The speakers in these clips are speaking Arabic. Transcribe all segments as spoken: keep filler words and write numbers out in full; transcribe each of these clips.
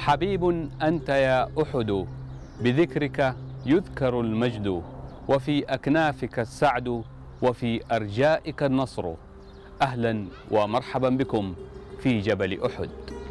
حبيب أنت يا أحد، بذكرك يذكر المجد، وفي أكنافك السعد، وفي أرجائك النصر. أهلا ومرحبا بكم في جبل أحد.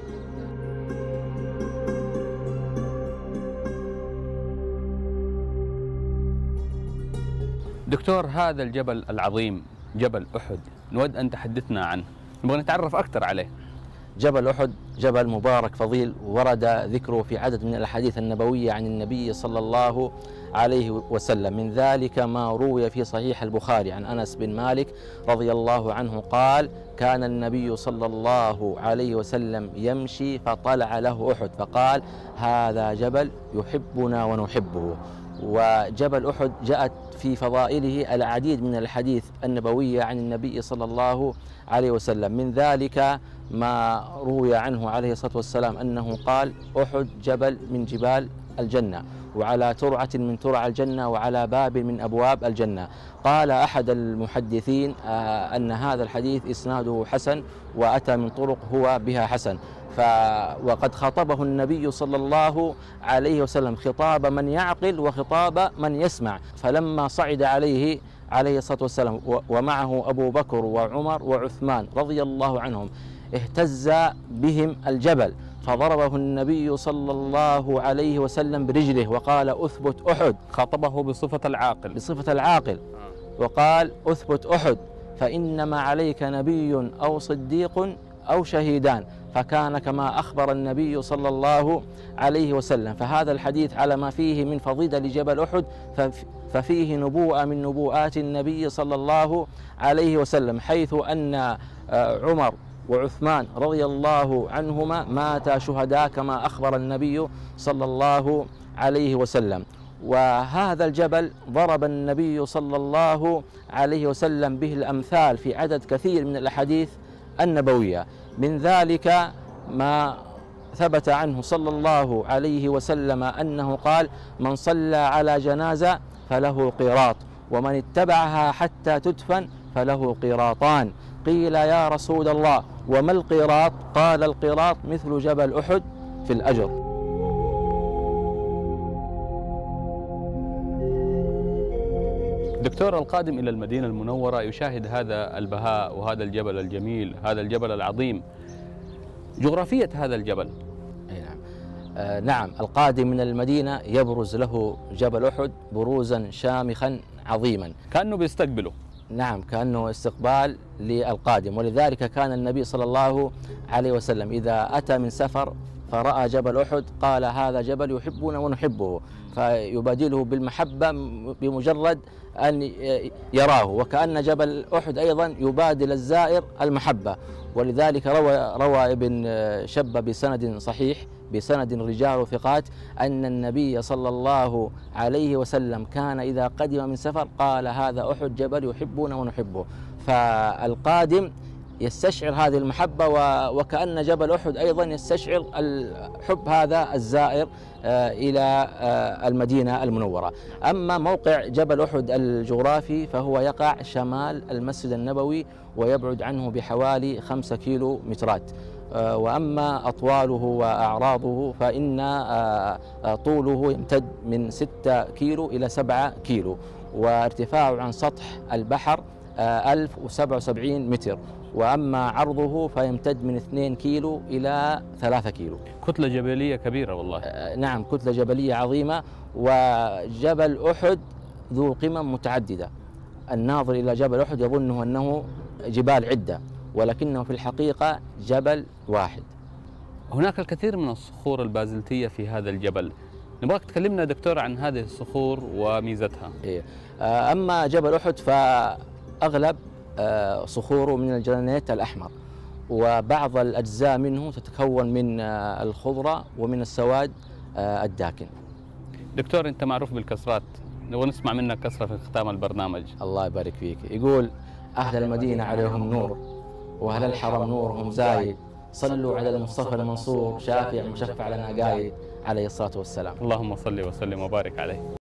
دكتور، هذا الجبل العظيم جبل أحد نود أن تحدثنا عنه، نبغى نتعرف أكثر عليه. جبل أحد جبل مبارك فضيل، ورد ذكره في عدد من الأحاديث النبوية عن النبي صلى الله عليه وسلم. من ذلك ما روي في صحيح البخاري عن أنس بن مالك رضي الله عنه قال: كان النبي صلى الله عليه وسلم يمشي فطلع له أحد فقال: هذا جبل يحبنا ونحبه. وجبل أحد جاءت في فضائله العديد من الحديث النبوية عن النبي صلى الله عليه وسلم. من ذلك ما روي عنه عليه الصلاة والسلام أنه قال: أحد جبل من جبال الجنة، وعلى ترعة من ترع الجنة، وعلى باب من أبواب الجنة. قال أحد المحدثين أن هذا الحديث إسناده حسن، وأتى من طرق هو بها حسن. ف وقد خاطبه النبي صلى الله عليه وسلم خطاب من يعقل وخطاب من يسمع. فلما صعد عليه عليه الصلاة والسلام ومعه أبو بكر وعمر وعثمان رضي الله عنهم، اهتز بهم الجبل، فضربه النبي صلى الله عليه وسلم برجله وقال: أثبت أحد. خاطبه بصفة العاقل بصفة العاقل وقال: أثبت أحد، فإنما عليك نبي أو صديق أو شهيدان. فكان كما أخبر النبي صلى الله عليه وسلم. فهذا الحديث على ما فيه من فضيلة لجبل أحد، ففيه نبوءة من نبوءات النبي صلى الله عليه وسلم، حيث أن عمر وعثمان رضي الله عنهما ماتا شهداء كما أخبر النبي صلى الله عليه وسلم. وهذا الجبل ضرب النبي صلى الله عليه وسلم به الأمثال في عدد كثير من الأحاديث النبوية. من ذلك ما ثبت عنه صلى الله عليه وسلم أنه قال: من صلى على جنازة فله قيراط، ومن اتبعها حتى تدفن فله قيراطان. قيل: يا رسول الله وما القيراط؟ قال: القيراط مثل جبل أحد في الأجر. دكتور، القادم إلى المدينة المنورة يشاهد هذا البهاء وهذا الجبل الجميل، هذا الجبل العظيم. جغرافية هذا الجبل. نعم. آه نعم، القادم من المدينة يبرز له جبل أحد بروزا شامخا عظيما، كأنه بيستقبله. نعم، كأنه استقبال للقادم. ولذلك كان النبي صلى الله عليه وسلم إذا أتى من سفر فرأى جبل أحد قال: هذا جبل يحبنا ونحبه، فيبادله بالمحبة بمجرد أن يراه. وكأن جبل أحد أيضا يبادل الزائر المحبة. ولذلك روى, روى ابن شبة بسند صحيح بسند رجال ثقات أن النبي صلى الله عليه وسلم كان إذا قدم من سفر قال: هذا أحد جبل يحبنا ونحبه. فالقادم يستشعر هذه المحبة، وكأن جبل أحد أيضا يستشعر الحب هذا الزائر إلى المدينة المنورة. أما موقع جبل أحد الجغرافي فهو يقع شمال المسجد النبوي، ويبعد عنه بحوالي خمسة كيلو مترات. وأما أطواله وأعراضه فإن طوله يمتد من ستة كيلو إلى سبعة كيلو، وارتفاعه عن سطح البحر ألف وسبعة وسبعين متر. وأما عرضه فيمتد من اثنين كيلو إلى ثلاثة كيلو. كتلة جبلية كبيرة والله. نعم، كتلة جبلية عظيمة. وجبل أحد ذو قمم متعددة. الناظر إلى جبل أحد يظنه أنه جبال عدة، ولكنه في الحقيقة جبل واحد. هناك الكثير من الصخور البازلتية في هذا الجبل، نبغاك تكلمنا دكتور عن هذه الصخور وميزتها. إيه. أما جبل أحد فأغلب صخوره من الجرانيت الأحمر، وبعض الأجزاء منه تتكون من الخضرة ومن السواد الداكن. دكتور، أنت معروف بالكسرات، نبغى نسمع منك كسرة في ختام البرنامج. الله يبارك فيك. يقول: أهل المدينة عليهم نور، وأهل الحرم نورهم زايد، صلوا على المصطفى المنصور، شافع مشفع لنا قايد، عليه الصلاة والسلام. اللهم صل وسلم وبارك عليه.